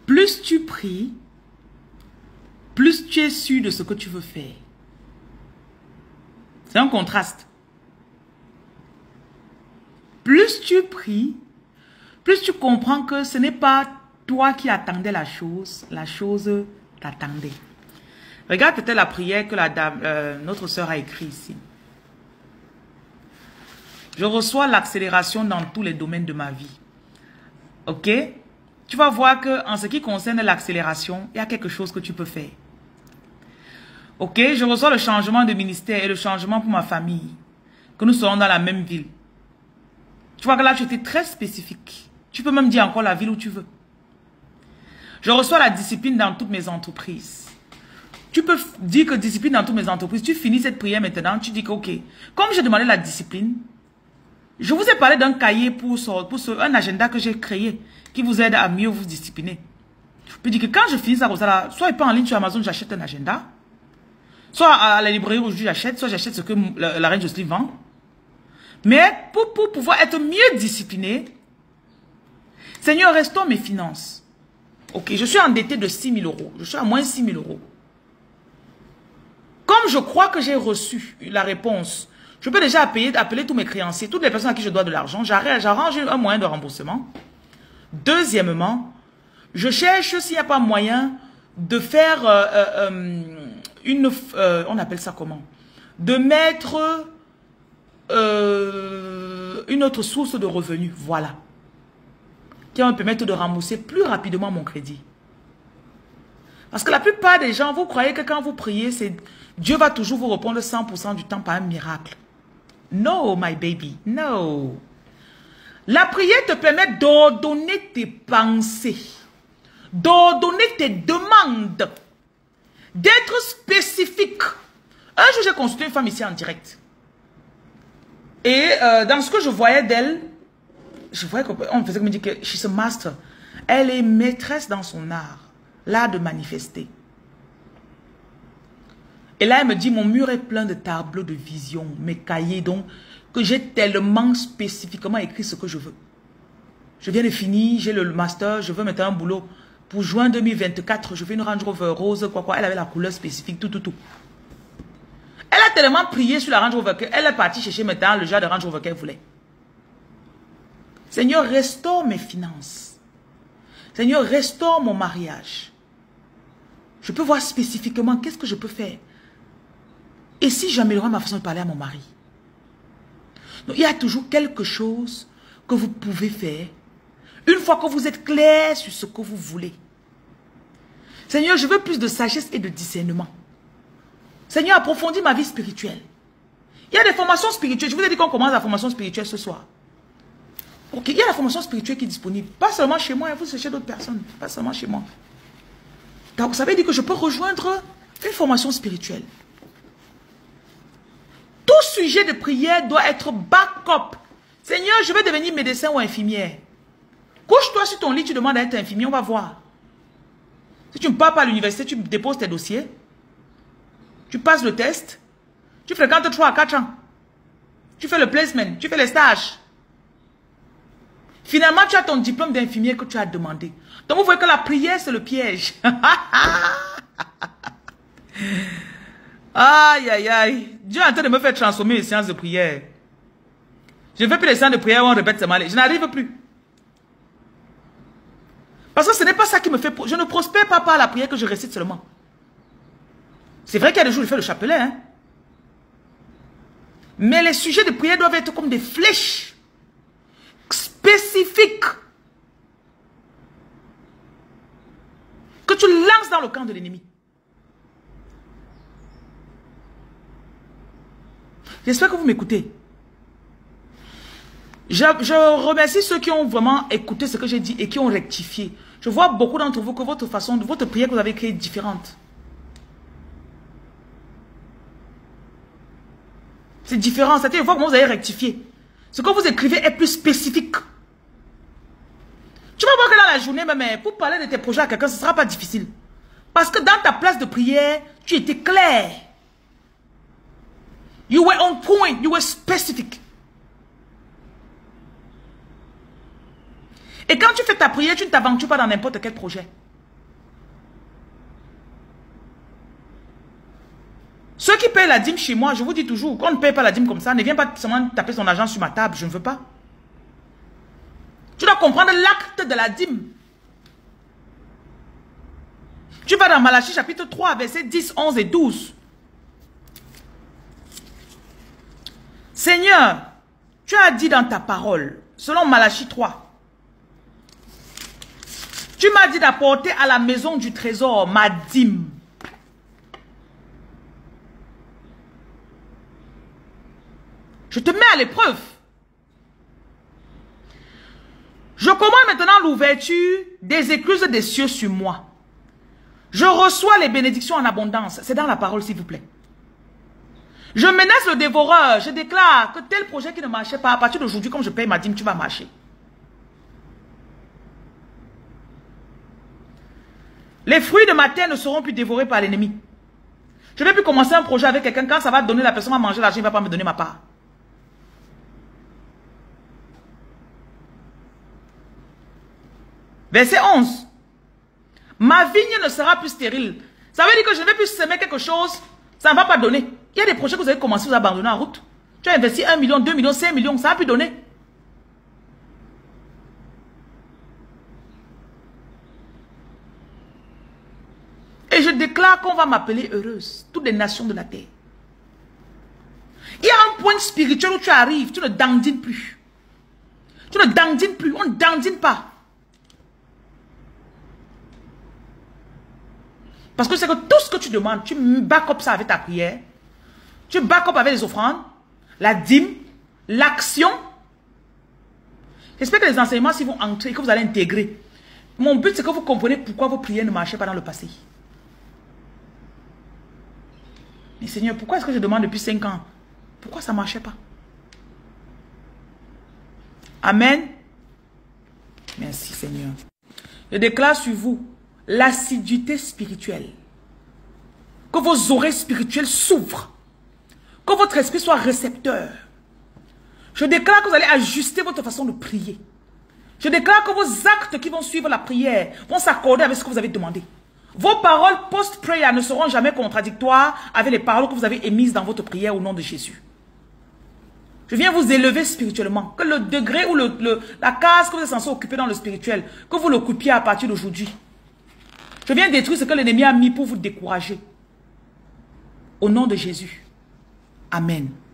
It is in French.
Plus tu pries, plus tu es sûr de ce que tu veux faire. C'est un contraste. Plus tu pries, plus tu comprends que ce n'est pas toi qui attendais la chose t'attendait. Regarde peut-être la prière que notre sœur a écrite ici. Je reçois l'accélération dans tous les domaines de ma vie. Ok? Tu vas voir que en ce qui concerne l'accélération, il y a quelque chose que tu peux faire. Ok? Je reçois le changement de ministère et le changement pour ma famille. Que nous serons dans la même ville. Tu vois que là, tu étais très spécifique. Tu peux même dire encore la ville où tu veux. Je reçois la discipline dans toutes mes entreprises. Tu peux dire que discipline dans toutes mes entreprises. Tu finis cette prière maintenant. Tu dis que, ok, comme j'ai demandé la discipline, je vous ai parlé d'un cahier un agenda que j'ai créé qui vous aide à mieux vous discipliner. Puis dis que quand je finis ça, soit il pas en ligne sur Amazon, j'achète un agenda. Soit à la librairie aujourd'hui, j'achète. Soit j'achète ce que la reine Jocelyne vend. Mais pour pouvoir être mieux discipliné, Seigneur, restaure mes finances. Ok, je suis endetté de 6 000 euros. Je suis à moins 6 000 euros. Comme je crois que j'ai reçu la réponse, je peux déjà appeler tous mes créanciers, toutes les personnes à qui je dois de l'argent. J'arrange un moyen de remboursement. Deuxièmement, je cherche s'il n'y a pas moyen de faire on appelle ça comment? De mettre une autre source de revenus. Voilà. Qui va me permettre de rembourser plus rapidement mon crédit. Parce que la plupart des gens, vous croyez que quand vous priez, Dieu va toujours vous répondre 100% du temps par un miracle. No, my baby, no. La prière te permet d'ordonner tes pensées, d'ordonner tes demandes, d'être spécifique. Un jour, j'ai consulté une femme ici en direct. Et dans ce que je voyais d'elle, je voyais qu'on faisait me dire que she's a master. Elle est maîtresse dans son art, l'art de manifester. Et là, elle me dit, mon mur est plein de tableaux de vision, mes cahiers, donc, que j'ai tellement spécifiquement écrit ce que je veux. Je viens de finir, j'ai le master, je veux maintenant un boulot. Pour juin 2024, je veux une Range Rover rose, quoi. Elle avait la couleur spécifique, tout. Elle a tellement prié sur la Range Rover qu'elle est partie chercher maintenant le genre de Range Rover qu'elle voulait. Seigneur, restaure mes finances. Seigneur, restaure mon mariage. Je peux voir spécifiquement qu'est-ce que je peux faire. Et si j'améliorais ma façon de parler à mon mari? Donc, il y a toujours quelque chose que vous pouvez faire une fois que vous êtes clair sur ce que vous voulez. Seigneur, je veux plus de sagesse et de discernement. Seigneur, approfondis ma vie spirituelle. Il y a des formations spirituelles. Je vous ai dit qu'on commence la formation spirituelle ce soir. Ok, il y a la formation spirituelle qui est disponible. Pas seulement chez moi, vous cherchez d'autres personnes. Pas seulement chez moi. Donc, ça veut dire que je peux rejoindre une formation spirituelle. Tout sujet de prière doit être backup. Seigneur, je veux devenir médecin ou infirmière. Couche-toi sur ton lit, tu demandes à être infirmier, on va voir. Si tu ne pars pas à l'université, tu déposes tes dossiers. Tu passes le test. Tu fréquentes 3 à 4 ans. Tu fais le placement, tu fais les stages. Finalement, tu as ton diplôme d'infirmier que tu as demandé. Donc, vous voyez que la prière, c'est le piège. Aïe, aïe, aïe. Dieu est en train de me faire transformer les séances de prière. Je ne fais plus les séances de prière où on répète seulement. Je n'arrive plus. Parce que ce n'est pas ça qui me fait... Je ne prospère pas par la prière que je récite seulement. C'est vrai qu'il y a des jours où je fais le chapelet. Hein? Mais les sujets de prière doivent être comme des flèches. Spécifiques. Que tu lances dans le camp de l'ennemi. J'espère que vous m'écoutez. Je remercie ceux qui ont vraiment écouté ce que j'ai dit et qui ont rectifié. Je vois beaucoup d'entre vous que votre prière que vous avez créée est différente. C'est différent. C'est-à-dire, une fois que vous avez rectifié, ce que vous écrivez est plus spécifique. Tu vas voir que dans la journée, même, pour parler de tes projets à quelqu'un, ce ne sera pas difficile. Parce que dans ta place de prière, tu étais clair. You were on point. You were specific. Et quand tu fais ta prière, tu ne t'aventures pas dans n'importe quel projet. Ceux qui payent la dîme chez moi, je vous dis toujours, quand on ne paye pas la dîme comme ça, ne viens pas seulement taper son argent sur ma table, je ne veux pas. Tu dois comprendre l'acte de la dîme. Tu vas dans Malachie chapitre 3, versets 10, 11 et 12. Seigneur, tu as dit dans ta parole, selon Malachie 3, tu m'as dit d'apporter à la maison du trésor ma dîme. Je te mets à l'épreuve. Je commande maintenant l'ouverture des écluses des cieux sur moi. Je reçois les bénédictions en abondance. C'est dans la parole, s'il vous plaît. Je menace le dévoreur. Je déclare que tel projet qui ne marchait pas, à partir d'aujourd'hui, comme je paye ma dîme, tu vas marcher. Les fruits de ma terre ne seront plus dévorés par l'ennemi. Je ne vais plus commencer un projet avec quelqu'un. Quand ça va donner la personne à manger l'argent, il ne va pas me donner ma part. Verset 11. Ma vigne ne sera plus stérile. Ça veut dire que je ne vais plus semer quelque chose, ça ne va pas donner. Il y a des projets que vous avez commencé, vous abandonner en route. Tu as investi 1 million, 2 millions, 5 millions, ça va plus donner. Et je déclare qu'on va m'appeler heureuse, toutes les nations de la terre. Il y a un point spirituel où tu arrives, tu ne dandines plus. Tu ne dandines plus, on ne dandine pas. Parce que c'est que tout ce que tu demandes, tu back up ça avec ta prière, tu back up avec les offrandes, la dîme, l'action. J'espère que les enseignements, si vont entrer, que vous allez intégrer. Mon but, c'est que vous compreniez pourquoi vos prières ne marchaient pas dans le passé. Mais Seigneur, pourquoi est-ce que je demande depuis 5 ans? Pourquoi ça ne marchait pas? Amen. Merci Seigneur. Je déclare sur vous l'assiduité spirituelle. Que vos oreilles spirituelles s'ouvrent. Que votre esprit soit récepteur. Je déclare que vous allez ajuster votre façon de prier. Je déclare que vos actes qui vont suivre la prière vont s'accorder avec ce que vous avez demandé. Vos paroles post-prayer ne seront jamais contradictoires avec les paroles que vous avez émises dans votre prière au nom de Jésus. Je viens vous élever spirituellement. Que le degré ou la case que vous êtes censé occuper dans le spirituel, que vous l'occupiez à partir d'aujourd'hui. Je viens détruire ce que l'ennemi a mis pour vous décourager. Au nom de Jésus. Amen.